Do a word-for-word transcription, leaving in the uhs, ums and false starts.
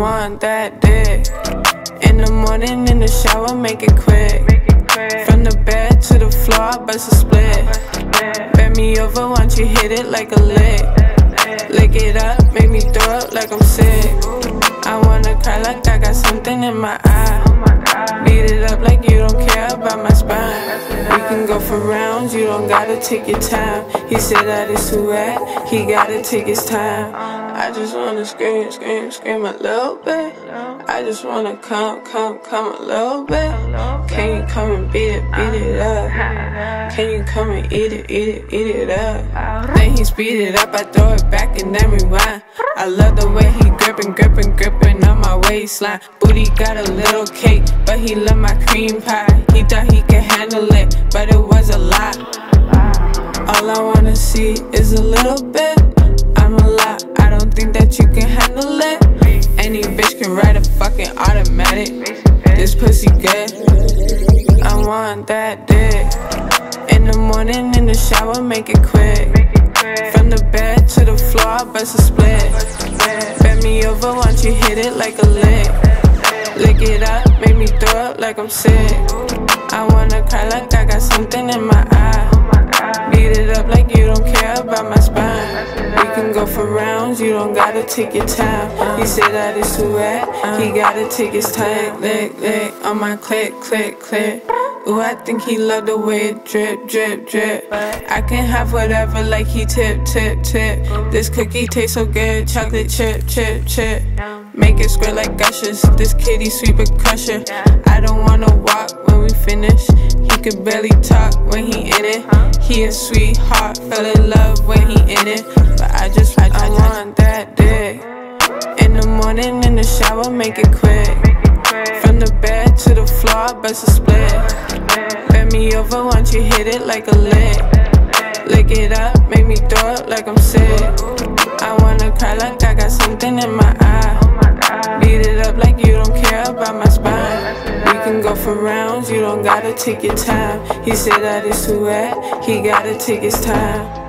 want that dick. In the morning, in the shower, make it quick. From the bed to the floor, I bust a split. Bend me over, once you hit it like a lick. Lick it up, make me throw up like I'm sick. I wanna cry like I got something in my eye. Beat it up like you don't care about my spine. We can go for rounds, you don't gotta take your time. He said that it's too wet, he gotta take his time. I just wanna scream, scream, scream a little bit. I just wanna come, come, come a little bit. Can you come and beat it, beat it up? Can you come and eat it, eat it, eat it up? Then he speed it up, I throw it back and then rewind. I love the way he grippin', grippin', grippin' on my waistline. Booty got a little cake, but he love my cream pie. He thought he could handle it, but it was a lot. All I wanna see is a little bit. I'm a lot, I don't think that you can handle it. Any bitch can ride a fucking automatic. This pussy good, I want that dick. In the morning, in the shower, make it quick. From the bed to the floor, I bust a split. Bend me over, once you hit it like a lick. Lick it up, make me throw up like I'm sick. I wanna cry like I got something in my eye. Beat it up like you don't care about my spine. We can go for rounds, you don't gotta take your time. He said that it's too wet, he gotta take his time. Lick, lick, on my click, click, click. Ooh, I think he love the way it drip, drip, drip. I can have whatever like he tip, tip, tip. This cookie tastes so good, chocolate chip, chip, chip. Make it squirt like gushers, this kitty sweet but crusher. I don't wanna walk when we finish. He could barely talk when he in it. He a sweetheart, fell in love when he in it. But I just, I, I want that dick. In the morning, in the shower, make it quick. From the bed to the floor, I bust a split. Bend me over, once you hit it like a lick. Lick it up, make me throw up like I'm sick. I wanna cry like I got something in my eye. Beat it up like you don't care about my spine. We can go for rounds, you don't gotta take your time. He said that it's too wet, he gotta take his time.